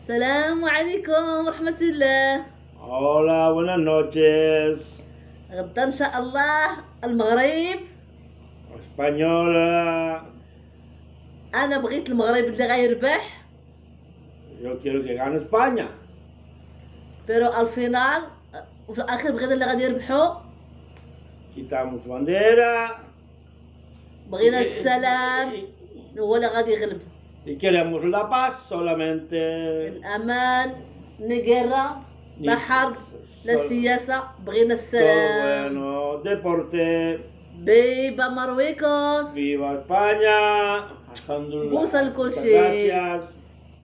السلام عليكم ورحمة الله. Hola, buenas noches. غدا إن شاء الله المغرب. Española, أنا بغيت المغرب اللي غيربح، yo quiero que gane España. بيرو الفينال وفي الأخير بغينا اللي غادي يربحوا. Quitamos bandera بغينا السلام هو اللي غادي يغلب، y queremos la paz solamente. الأمان، نقرة، لا حرب لا سياسة، بغينا Todo السلام. bueno, deporte. بيبا مرويكوس. Viva España. Alhamdulillah. بوسة لكل Muchas شيء. gracias.